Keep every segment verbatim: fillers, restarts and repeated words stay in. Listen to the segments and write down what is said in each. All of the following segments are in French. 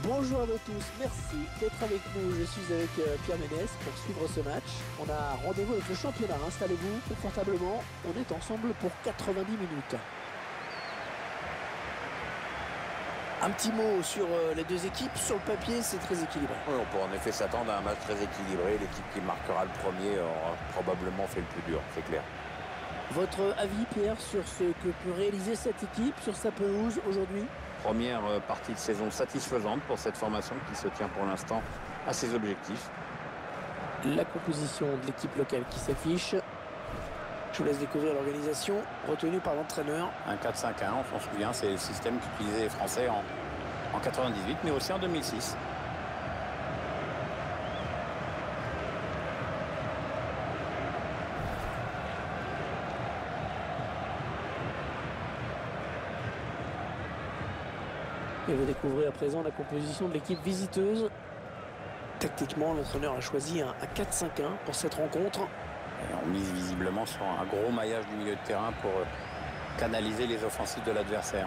Bonjour à vous tous, merci d'être avec nous. Je suis avec euh, Pierre Ménès pour suivre ce match. On a rendez-vous avec le championnat. Installez-vous confortablement. On est ensemble pour quatre-vingt-dix minutes. Un petit mot sur euh, les deux équipes. Sur le papier, c'est très équilibré. Oui, on peut en effet s'attendre à un match très équilibré. L'équipe qui marquera le premier aura probablement fait le plus dur, c'est clair. Votre avis, Pierre, sur ce que peut réaliser cette équipe sur sa pelouse aujourd'hui? Première partie de saison satisfaisante pour cette formation qui se tient pour l'instant à ses objectifs. La composition de l'équipe locale qui s'affiche. Je vous laisse découvrir l'organisation retenue par l'entraîneur. Un quatre cinq un, on s'en souvient, c'est le système qu'utilisaient les Français en, en quatre-vingt-dix-huit, mais aussi en deux mille six. Et vous découvrez à présent la composition de l'équipe visiteuse. Tactiquement, l'entraîneur a choisi un quatre cinq un pour cette rencontre. Et on mise visiblement sur un gros maillage du milieu de terrain pour canaliser les offensives de l'adversaire.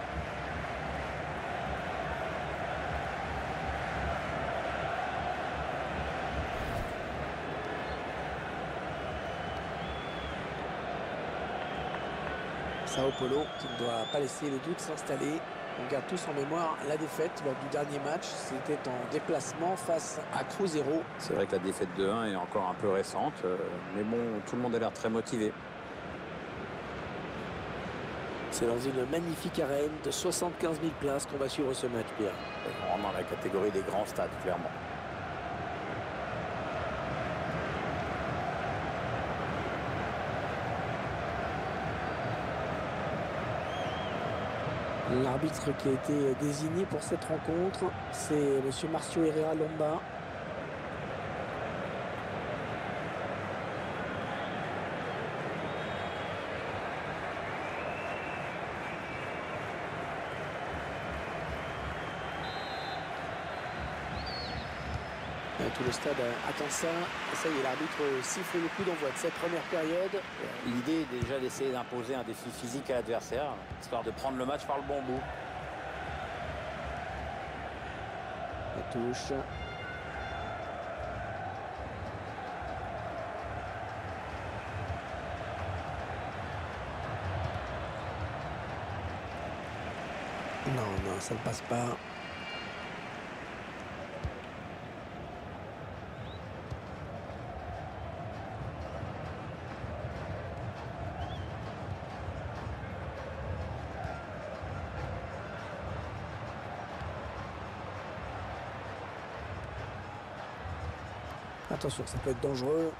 Sao Paulo qui ne doit pas laisser le doute s'installer. On garde tous en mémoire la défaite lors du dernier match. C'était en déplacement face à Cruzeiro. C'est vrai que la défaite de un est encore un peu récente, euh, mais bon, tout le monde a l'air très motivé. C'est dans une magnifique arène de soixante-quinze mille places qu'on va suivre ce match, Pierre. On rentre dans la catégorie des grands stades, clairement. L'arbitre qui a été désigné pour cette rencontre, c'est M. Marcio Herrera Lomba. Tout le stade attend ça. Et ça y est, l'arbitre siffle le coup d'envoi de cette première période. L'idée est déjà d'essayer d'imposer un défi physique à l'adversaire, histoire de prendre le match par le bon bout. La touche. Non, non, ça ne passe pas. Attention, ça peut être dangereux.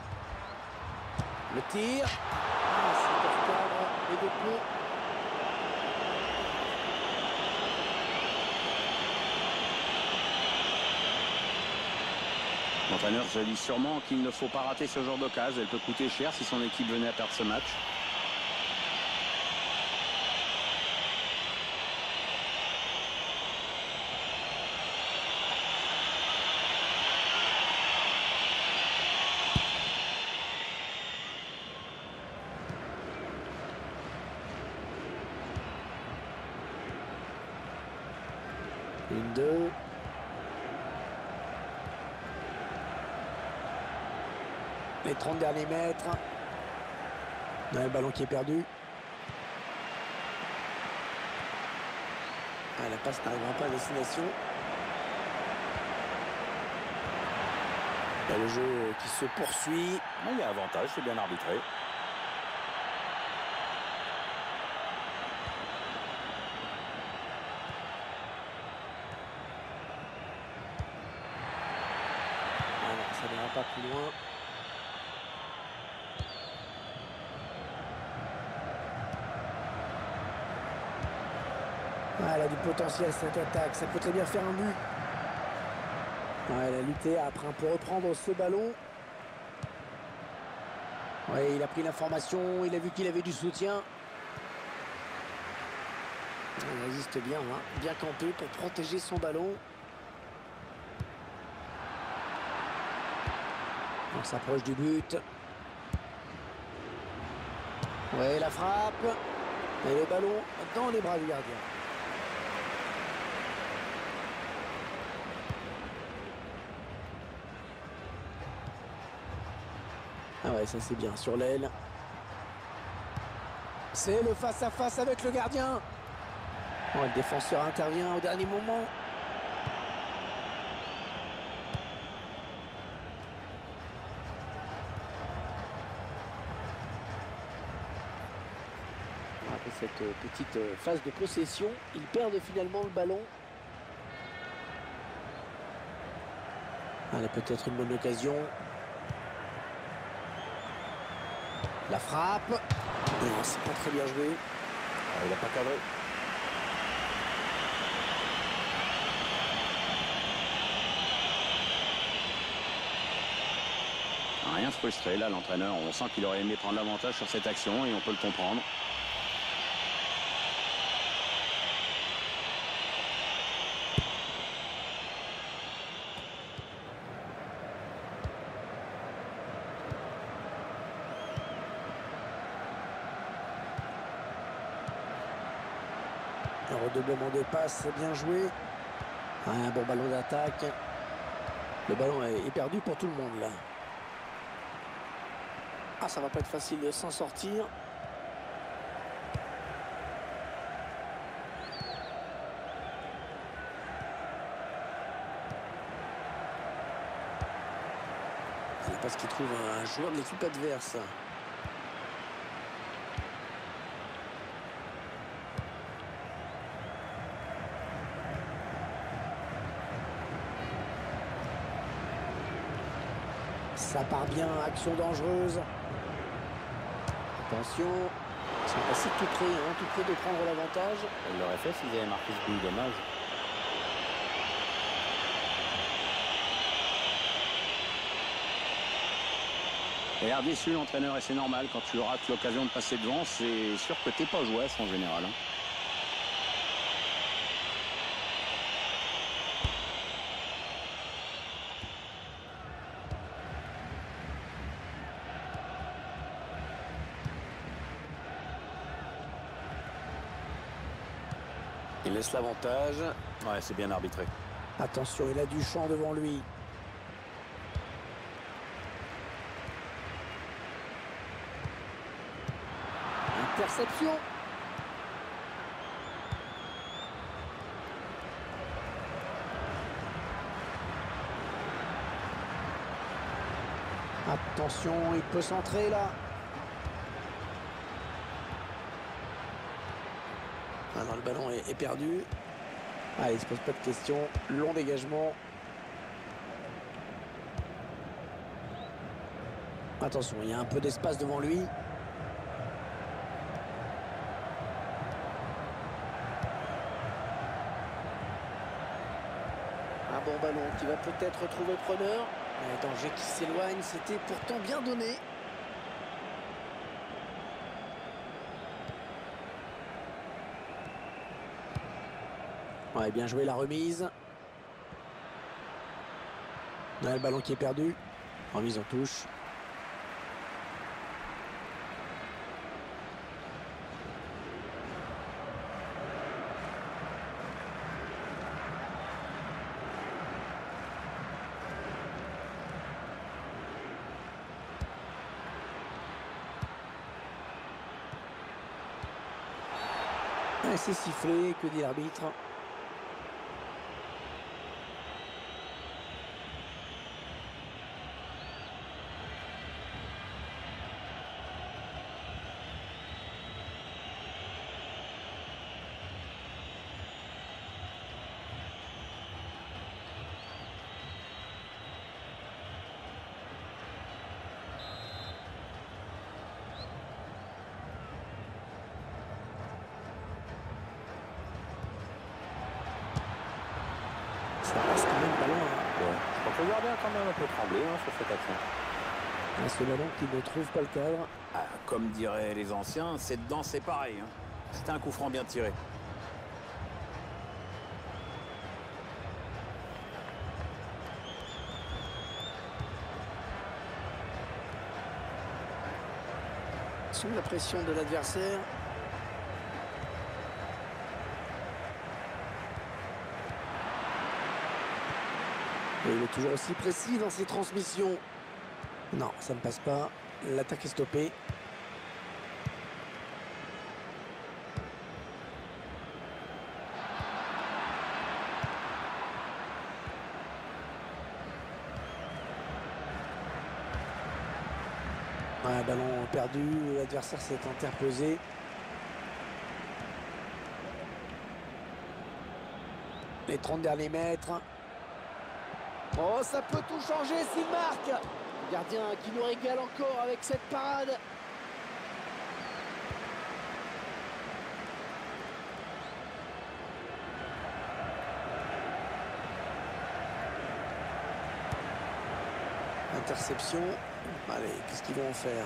Le tir. Ah, c'est hors cadre et de peu. L'entraîneur se dit sûrement qu'il ne faut pas rater ce genre d'occasion. Elle peut coûter cher si son équipe venait à perdre ce match. Une, deux. Les trente derniers mètres. On a le ballon qui est perdu. Ah, la passe n'arrivera pas à destination. Il y a le jeu qui se poursuit. Non, il y a avantage, c'est bien arbitré. Ça n'ira pas plus loin. Ah, elle a du potentiel cette attaque, ça peut très bien faire un but. Ouais, elle a lutté après pour reprendre ce ballon. Ouais, il a pris l'information, il a vu qu'il avait du soutien. Il résiste bien, hein, bien campé pour protéger son ballon. On s'approche du but. Ouais, la frappe. Et le ballon dans les bras du gardien. Ah ouais, ça c'est bien sur l'aile. C'est le face-à-face avec le gardien. Oh, le défenseur intervient au dernier moment. Après cette petite phase de possession, ils perdent finalement le ballon. Allez, peut-être une bonne occasion. La frappe. Non, c'est pas très bien joué. Ah, il n'a pas cadré. Rien frustré là, l'entraîneur. On sent qu'il aurait aimé prendre l'avantage sur cette action et on peut le comprendre. Un redoublement de passe, c'est bien joué. Un bon ballon d'attaque. Le ballon est perdu pour tout le monde là. Ah, ça va pas être facile de s'en sortir. C'est parce qu'il trouve un joueur de l'équipe adverse. Ça part bien, action dangereuse. Attention, ils sont passés tout près, hein, tout près de prendre l'avantage. Elle l'aurait fait s'ils avaient marqué ce but, dommage. Il a l'air déçu l'entraîneur et c'est normal. Quand tu rates l'occasion de passer devant, c'est sûr que t'es pas joué en général. Hein. Il laisse l'avantage. Ouais, c'est bien arbitré. Attention, il a du champ devant lui. Interception. Attention, il peut centrer là. Ah non, le ballon est, est perdu. Ah, il ne se pose pas de questions. Long dégagement. Attention, il y a un peu d'espace devant lui. Un bon ballon qui va peut-être retrouver preneur. Le danger qui s'éloigne, c'était pourtant bien donné. Ouais, bien joué la remise. Ouais, le ballon qui est perdu. Remise en touche. Ouais, c'est sifflé, que dit l'arbitre? Ça passe quand même pas loin. Ouais. Je crois que le gardien a quand même un peu tremblé hein, sur cette action. Un seul ballon qui ne trouve pas le cadre. Ah, comme diraient les anciens, c'est dedans, c'est pareil. Hein. C'était un coup franc bien tiré. Sous la pression de l'adversaire. Et il est toujours aussi précis dans ses transmissions. Non, ça ne passe pas. L'attaque est stoppée. Un ballon perdu, l'adversaire s'est interposé. Les trente derniers mètres. Oh, ça peut tout changer s'il marque. Gardien qui nous régale encore avec cette parade. Interception. Allez, qu'est-ce qu'ils vont en faire?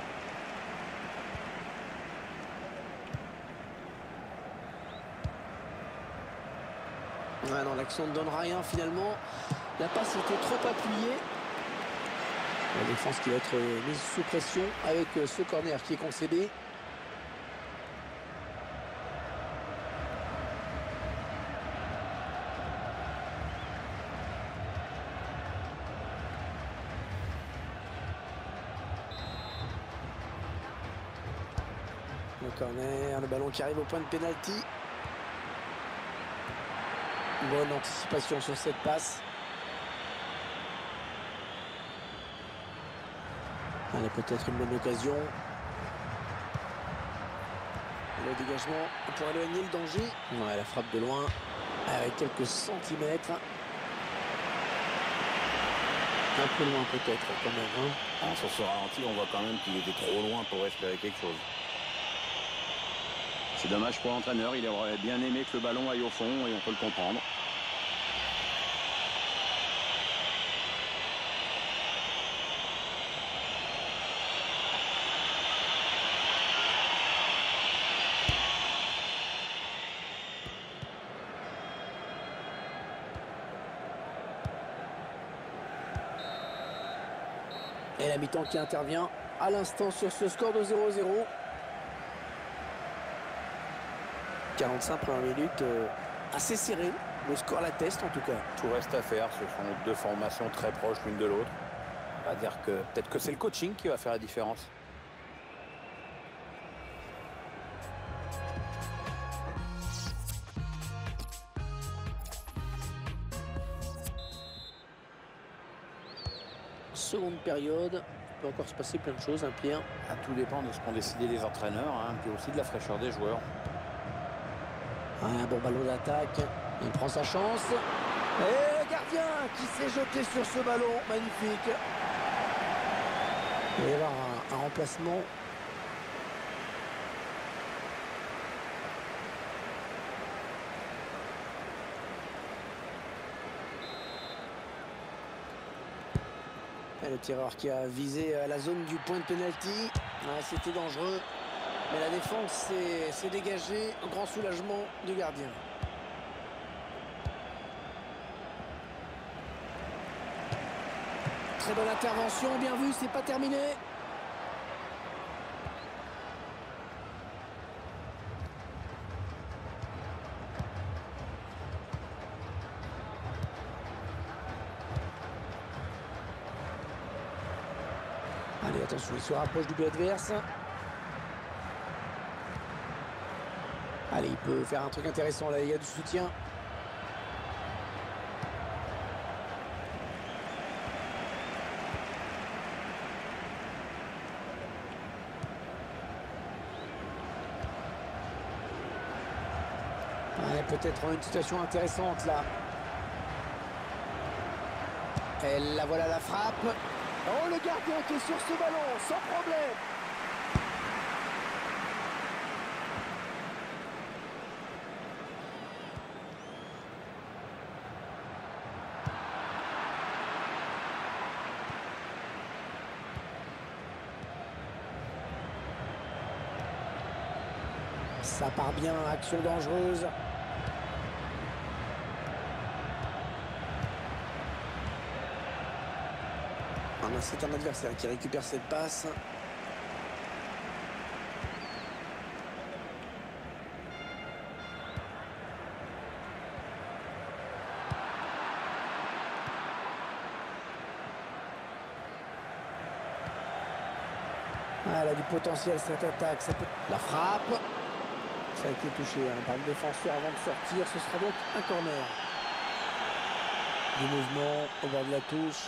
Ah non, l'action ne donne rien finalement. La passe était trop appuyée. La défense qui va être mise sous pression avec ce corner qui est concédé. Le corner, le ballon qui arrive au point de pénalty. Bonne anticipation sur cette passe. Allez, peut-être une bonne occasion. Le dégagement pour éloigner le danger. Ouais, la frappe de loin avec quelques centimètres. Un peu loin peut-être quand même. Hein. Ah, sur ce ralenti, on voit quand même qu'il était trop loin pour espérer quelque chose. C'est dommage pour l'entraîneur, il aurait bien aimé que le ballon aille au fond et on peut le comprendre. Et la mi-temps qui intervient à l'instant sur ce score de zéro zéro. quarante-cinq premières minutes, euh, assez serré. Le score l'atteste en tout cas. Tout reste à faire, ce sont deux formations très proches l'une de l'autre. On va dire que peut-être que c'est le coaching qui va faire la différence. Seconde période, il peut encore se passer plein de choses, un Pierre. Ah, tout dépend de ce qu'ont décidé les entraîneurs, hein, puis aussi de la fraîcheur des joueurs. Un bon ballon d'attaque, il prend sa chance. Et le gardien qui s'est jeté sur ce ballon, magnifique. Il va y avoir un, un remplacement. Et le tireur qui a visé la zone du point de pénalty. Ah, c'était dangereux. Mais la défense s'est dégagée. Un grand soulagement du gardien. Très bonne intervention, bien vu, c'est pas terminé. Allez, attention, il se rapproche du but adverse. Allez, il peut faire un truc intéressant là, il y a du soutien. Peut-être une situation intéressante là. Et la voilà la frappe. Oh, le gardien qui est sur ce ballon, sans problème. Ça part bien, action dangereuse. C'est un adversaire qui récupère cette passe. Ah, elle a du potentiel cette attaque. Ça peut... La frappe. Ça a été touché hein, par le défenseur avant de sortir. Ce sera donc un corner. Du mouvement au bord de la touche.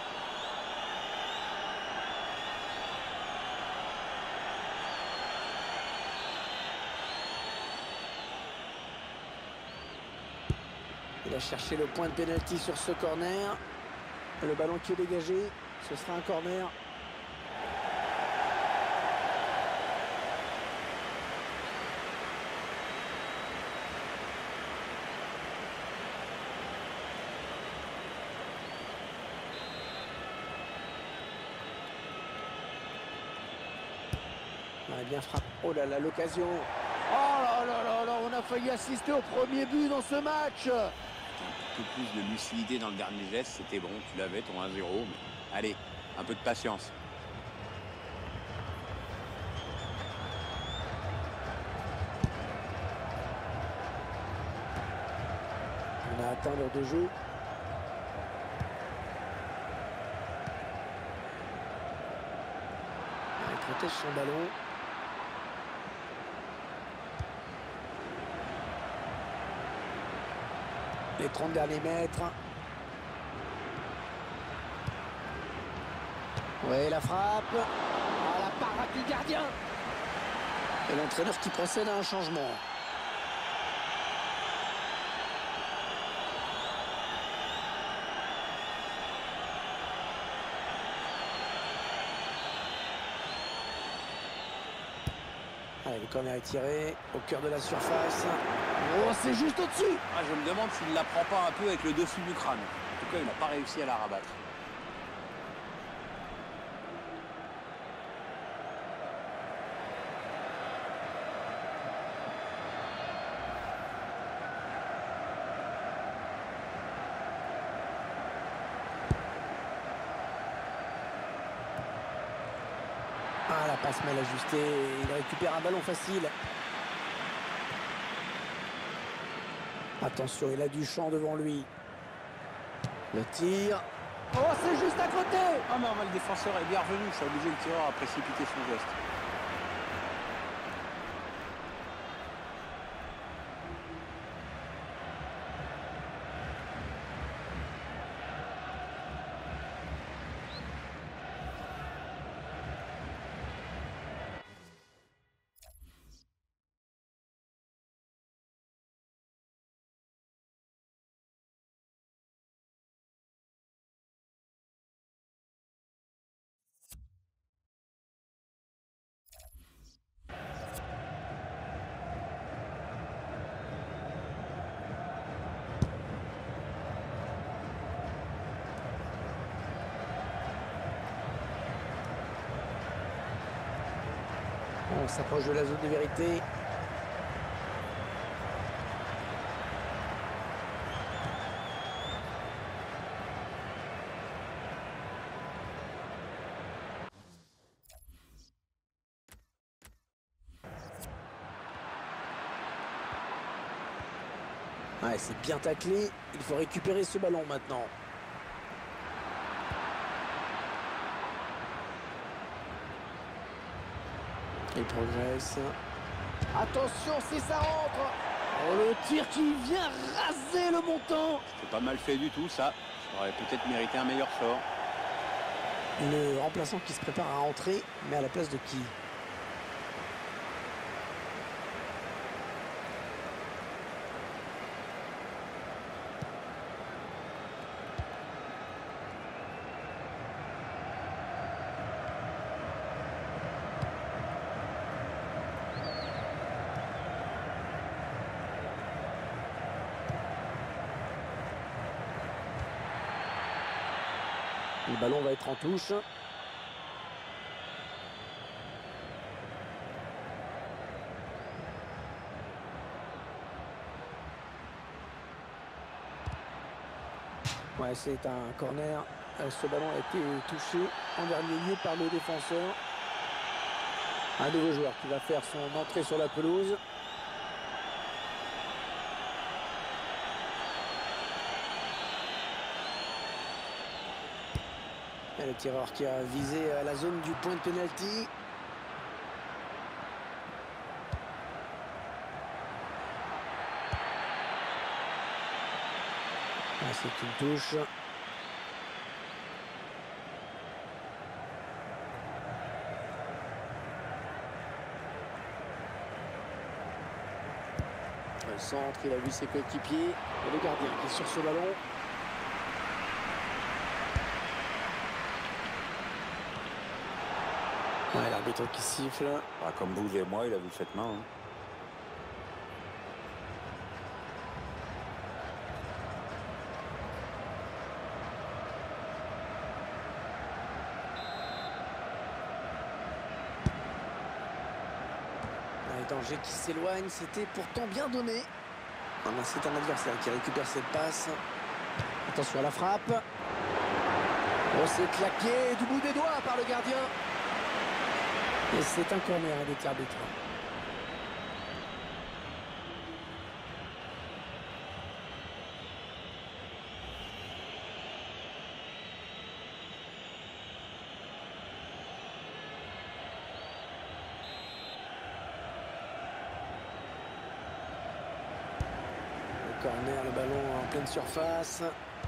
Il a cherché le point de pénalty sur ce corner. Le ballon qui est dégagé. Ce sera un corner. On a bien frappé. Oh là là, l'occasion. Oh là là là là, on a failli assister au premier but dans ce match. Un peu plus de lucidité dans le dernier geste, c'était bon, tu l'avais, ton un zéro. Mais allez, un peu de patience. On a atteint l'heure de jeu. Il protège son ballon. Les trente derniers mètres. Oui, la frappe. Ah, la parade du gardien. Et l'entraîneur qui procède à un changement. Allez, le corner est tiré au cœur de la surface. Oh, c'est juste au-dessus. Ah, je me demande s'il ne la prend pas un peu avec le dessus du crâne. En tout cas, il n'a pas réussi à la rabattre. Ah, la passe mal ajustée. Il récupère un ballon facile. Attention, il a du champ devant lui. Le tir. Oh, c'est juste à côté. Ah non, mais le défenseur est bien revenu. Ça a obligé le tireur à précipiter son geste. On s'approche de la zone de vérité. Ouais, c'est bien taclé. Il faut récupérer ce ballon maintenant. Il progresse. Attention, si ça rentre. Oh, le tir qui vient raser le montant. C'est pas mal fait du tout, ça. Ça aurait peut-être mérité un meilleur sort. Le remplaçant qui se prépare à rentrer, mais à la place de qui? Le ballon va être en touche. Ouais, c'est un corner. Ce ballon a été touché en dernier lieu par le défenseur. Un nouveau joueur qui va faire son entrée sur la pelouse. Et le tireur qui a visé la zone du point de pénalty. Ah, c'est une touche. Le centre, il a vu ses coéquipiers. Et le gardien qui est sur ce ballon. Ouais, l'arbitre qui siffle. Ah, comme vous et moi, il a vu cette main. Hein. Un danger qui s'éloigne, c'était pourtant bien donné. Ah, c'est un adversaire qui récupère cette passe. Attention à la frappe. Oh, c'est claqué du bout des doigts par le gardien. Et c'est un corner avec l'arbitre. Le corner, le ballon en pleine surface.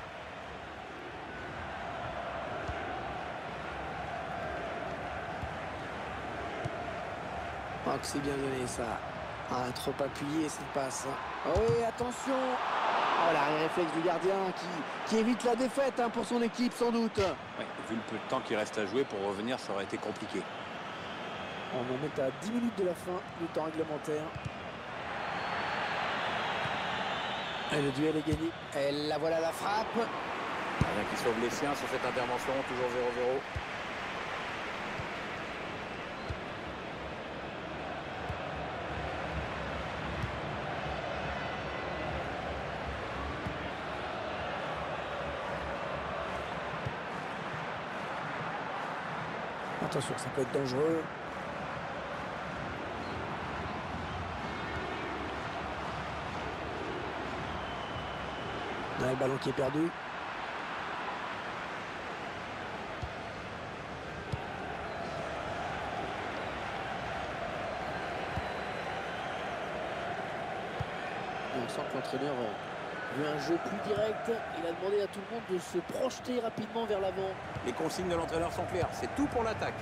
Oh, que c'est bien donné ça. Ah, trop appuyé cette passe. Oh, oui, attention. Oh, l'arrêt réflexe du gardien qui, qui évite la défaite hein, pour son équipe sans doute. Ouais, vu le peu de temps qu'il reste à jouer, pour revenir, ça aurait été compliqué. On en est à dix minutes de la fin du temps réglementaire. Et le duel est gagné. Et la voilà la frappe. Rien qui sauve les siens sur cette intervention, toujours zéro zéro. Attention, ça peut être dangereux. Là, le ballon qui est perdu. On sent que l'entraîneur veut un jeu plus direct. Il a demandé à tout le monde de se projeter rapidement vers l'avant. Les consignes de l'entraîneur sont claires, c'est tout pour l'attaque.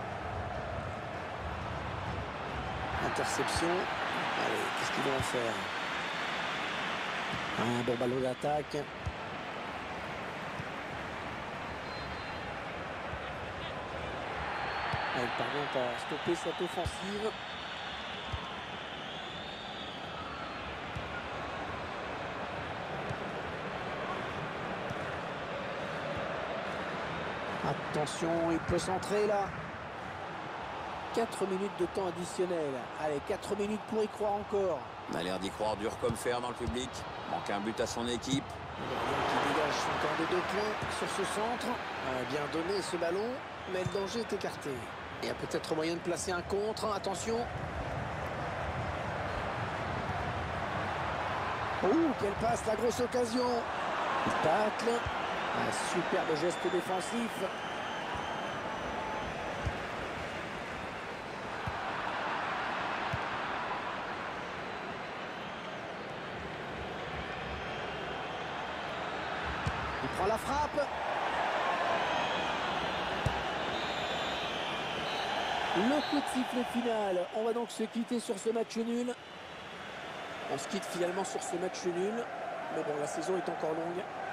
Interception. Allez, qu'est-ce qu'ils vont en faire? Un bon ballon d'attaque. Elle parvient à stopper cette offensive. Attention, il peut centrer là. quatre minutes de temps additionnel. Allez, quatre minutes pour y croire encore. On a l'air d'y croire dur comme fer dans le public. Manque un but à son équipe. Le gardien qui dégage son camp de deux points sur ce centre. Ah, bien donné ce ballon, mais le danger est écarté. Il y a peut-être moyen de placer un contre. Attention. Oh, quelle passe, la grosse occasion. Il tacle. Un superbe geste défensif. Il prend la frappe. Le coup de sifflet final. On va donc se quitter sur ce match nul. On se quitte finalement sur ce match nul. Mais bon, la saison est encore longue.